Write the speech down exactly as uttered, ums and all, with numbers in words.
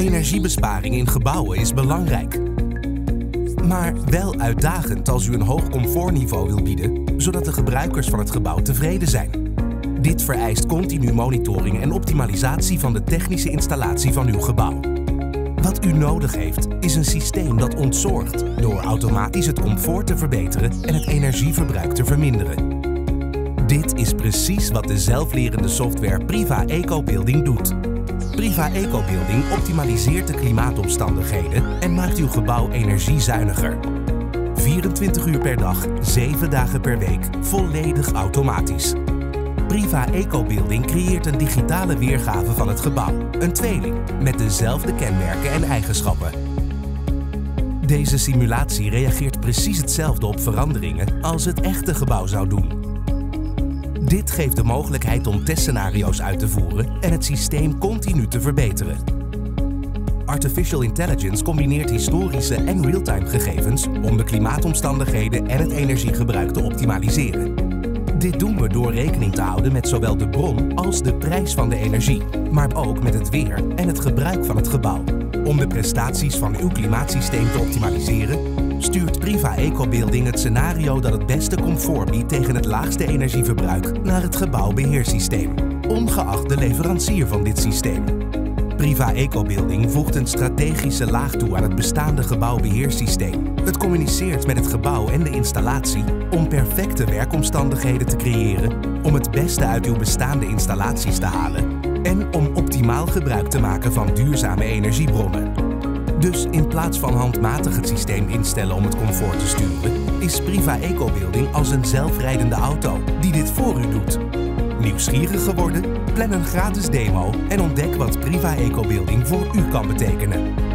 Energiebesparing in gebouwen is belangrijk. Maar wel uitdagend als u een hoog comfortniveau wil bieden, zodat de gebruikers van het gebouw tevreden zijn. Dit vereist continu monitoring en optimalisatie van de technische installatie van uw gebouw. Wat u nodig heeft, is een systeem dat ontzorgt door automatisch het comfort te verbeteren en het energieverbruik te verminderen. Dit is precies wat de zelflerende software Priva EcoBuilding doet. Priva EcoBuilding optimaliseert de klimaatomstandigheden en maakt uw gebouw energiezuiniger. vierentwintig uur per dag, zeven dagen per week, volledig automatisch. Priva EcoBuilding creëert een digitale weergave van het gebouw, een tweeling, met dezelfde kenmerken en eigenschappen. Deze simulatie reageert precies hetzelfde op veranderingen als het echte gebouw zou doen. Dit geeft de mogelijkheid om testscenario's uit te voeren en het systeem continu te verbeteren. Artificial Intelligence combineert historische en real-time gegevens om de klimaatomstandigheden en het energiegebruik te optimaliseren. Dit doen we door rekening te houden met zowel de bron als de prijs van de energie, maar ook met het weer en het gebruik van het gebouw. Om de prestaties van uw klimaatsysteem te optimaliseren, stuurt Priva EcoBuilding het scenario dat het beste comfort biedt tegen het laagste energieverbruik naar het gebouwbeheersysteem, ongeacht de leverancier van dit systeem. Priva EcoBuilding voegt een strategische laag toe aan het bestaande gebouwbeheersysteem. Het communiceert met het gebouw en de installatie om perfecte werkomstandigheden te creëren, om het beste uit uw bestaande installaties te halen en om optimaal gebruik te maken van duurzame energiebronnen. Dus in plaats van handmatig het systeem instellen om het comfort te sturen, is Priva EcoBuilding als een zelfrijdende auto die dit voor u doet. Nieuwsgierig geworden? Plan een gratis demo en ontdek wat Priva EcoBuilding voor u kan betekenen.